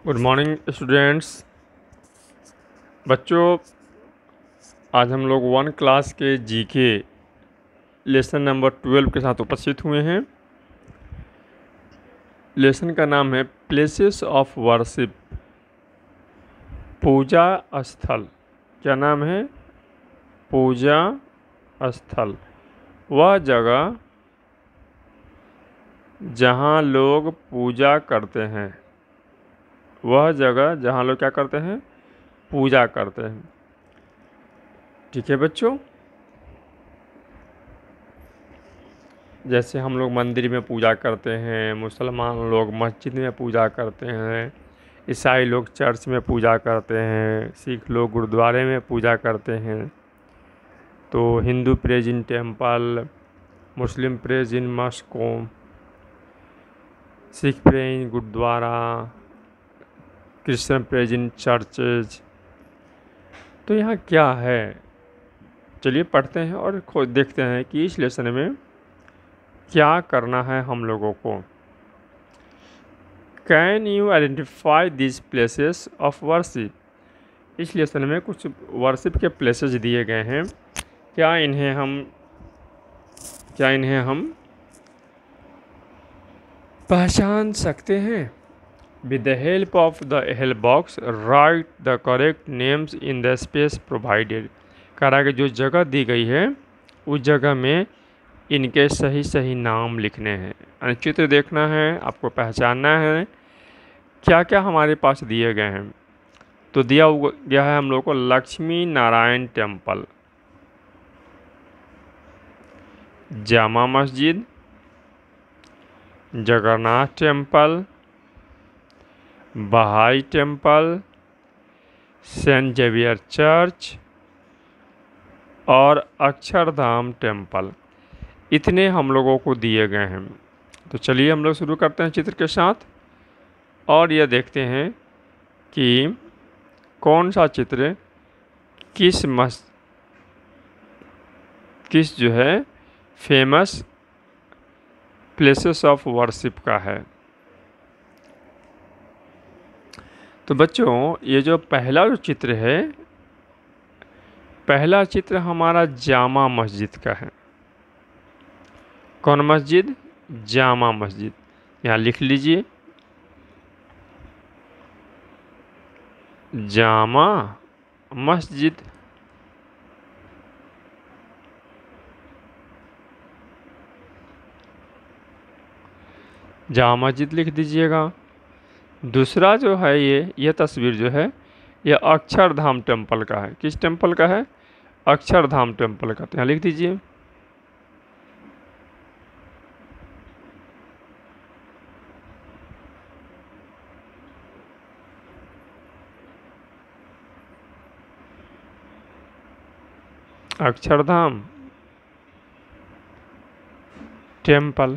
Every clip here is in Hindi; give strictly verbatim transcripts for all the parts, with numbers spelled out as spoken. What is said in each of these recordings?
Good morning students. बच्चों, आज हम लोग वन क्लास के जीके लेसन नंबर ट्वेल्व के साथ उपस्थित हुए हैं। लेसन का नाम है प्लेसेस ऑफ वर्शिप, पूजा स्थल। क्या नाम है? पूजा स्थल। वह जगह जहाँ लोग पूजा करते हैं। वह जगह जहाँ लोग क्या करते हैं? पूजा करते हैं। ठीक है बच्चों, जैसे हम लोग मंदिर में पूजा करते हैं, मुसलमान लोग मस्जिद में पूजा करते हैं, ईसाई लोग चर्च में पूजा करते हैं, सिख लोग गुरुद्वारे में पूजा करते हैं। तो Hindu prays in temple, Muslim prays in mosque, Sikh pray in gurdwara, Christian prays in churches. तो यहाँ क्या है, चलिए पढ़ते हैं और खुद देखते हैं कि इस लेसन में क्या करना है हम लोगों को। Can you identify this places of worship? इस लेसन में कुछ वर्शिप के प्लेसेस दिए गए हैं। क्या इन्हें हम क्या इन्हें हम पहचान सकते हैं? With the help of the help box write the correct names in the space provided. करा के जो जगह दी गई है उस जगह में इनके सही सही नाम लिखने हैं। चित्र देखना है, आपको पहचानना है क्या क्या हमारे पास दिए गए हैं। तो दिया गया है हम लोग को Lakshmi Narayan temple, Jama Masjid, Jagannath temple, Bahai temple, saint Xavier church और अक्षरधाम टेम्पल। इतने हम लोगों को दिए गए हैं। तो चलिए हम लोग शुरू करते हैं चित्र के साथ और यह देखते हैं कि कौन सा चित्र किस मस किस जो है फेमस प्लेसेस ऑफ वर्शिप का है। तो बच्चों, ये जो पहला जो चित्र है, पहला चित्र हमारा जामा मस्जिद का है। कौन मस्जिद? जामा मस्जिद। यहाँ लिख लीजिए, जामा मस्जिद। जामा मस्जिद लिख दीजिएगा। दूसरा जो है ये ये तस्वीर जो है ये अक्षरधाम टेम्पल का है। किस टेम्पल का है? अक्षरधाम टेम्पल का। तो यहाँ लिख दीजिए। अक्षरधाम टेम्पल।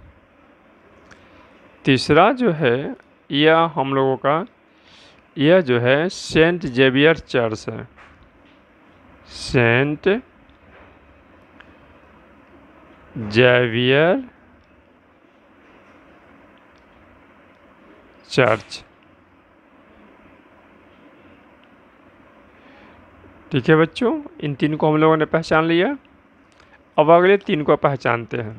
तीसरा जो है यह हम लोगों का यह जो है सेंट जेवियर चर्च है। Saint Xavier church. ठीक है बच्चों, इन तीन को हम लोगों ने पहचान लिया। अब अगले तीन को पहचानते हैं।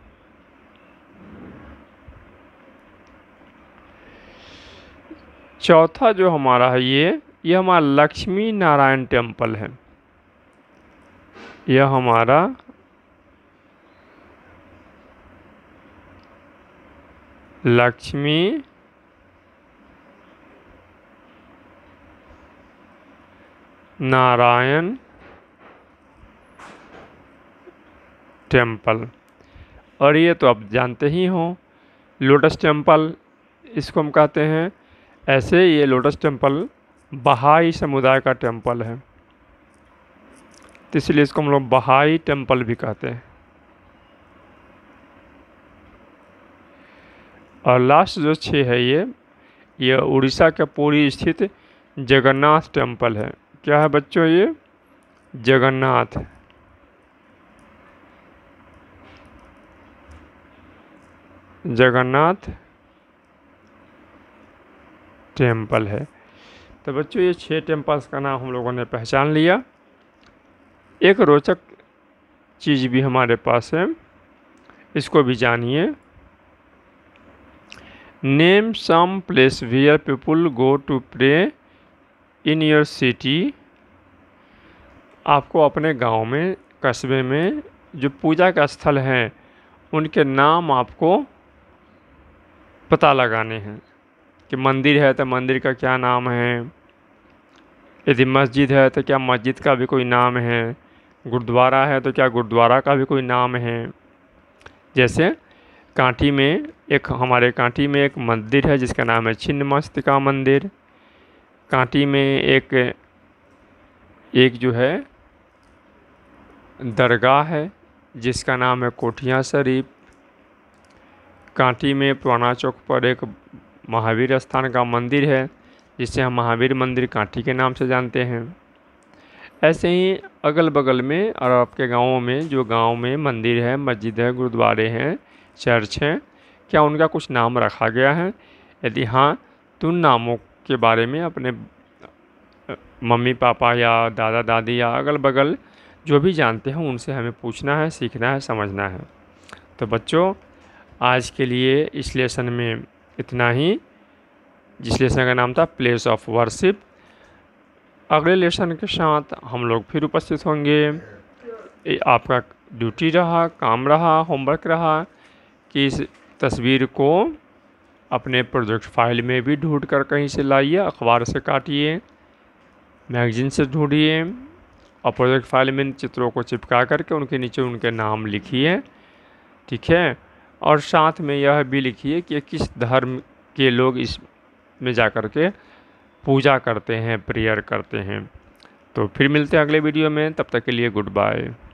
चौथा जो हमारा है ये ये हमारा लक्ष्मी नारायण टेम्पल है। यह हमारा लक्ष्मी नारायण टेम्पल। और ये तो आप जानते ही हो, लोटस टेम्पल इसको हम कहते हैं। ऐसे ये लोटस टेम्पल बहाई समुदाय का टेम्पल है, तो इसलिए इसको हम लोग बहाई टेम्पल भी कहते हैं। और लास्ट जो छः है ये ये उड़ीसा के पुरी स्थित जगन्नाथ टेम्पल है। क्या है बच्चों? ये जगन्नाथ जगन्नाथ टेम्पल है। तो बच्चों ये छह टेम्पल्स का नाम हम लोगों ने पहचान लिया। एक रोचक चीज़ भी हमारे पास है, इसको भी जानिए। Name some place where people go to pray in your city. आपको अपने गांव में, कस्बे में जो पूजा का स्थल हैं उनके नाम आपको पता लगाने हैं कि मंदिर है तो मंदिर का क्या नाम है, यदि मस्जिद है तो क्या मस्जिद का भी कोई नाम है, गुरुद्वारा है तो क्या गुरुद्वारा का भी कोई नाम है। जैसे कांटी में एक हमारे कांटी में एक मंदिर है जिसका नाम है छिन्नमस्तिका मंदिर। कांटी में एक एक जो है दरगाह है जिसका नाम है कोठिया शरीफ। कांटी में पुराना चौक पर एक महावीर स्थान का मंदिर है जिसे हम महावीर मंदिर कांटी के नाम से जानते हैं। ऐसे ही अगल बगल में और आपके गाँवों में जो गांव में मंदिर है, मस्जिद है, गुरुद्वारे हैं, चर्च हैं, क्या उनका कुछ नाम रखा गया है? यदि हाँ तो उन नामों के बारे में अपने मम्मी पापा या दादा दादी या अगल बगल जो भी जानते हैं उनसे हमें पूछना है, सीखना है, समझना है। तो बच्चों आज के लिए इस लेसन में इतना ही, जिस लेसन का नाम था प्लेस ऑफ वर्शिप। अगले लेसन के साथ हम लोग फिर उपस्थित होंगे। ये आपका ड्यूटी रहा, काम रहा, होमवर्क रहा कि इस तस्वीर को अपने प्रोजेक्ट फाइल में भी ढूंढ कर कहीं से लाइए, अखबार से काटिए, मैगजीन से ढूंढिए और प्रोजेक्ट फाइल में इन चित्रों को चिपका करके उनके नीचे उनके नाम लिखिए, ठीक है। और साथ में यह भी लिखिए कि किस धर्म के लोग इस में जा कर के पूजा करते हैं, प्रेयर करते हैं। तो फिर मिलते हैं अगले वीडियो में, तब तक के लिए गुड बाय।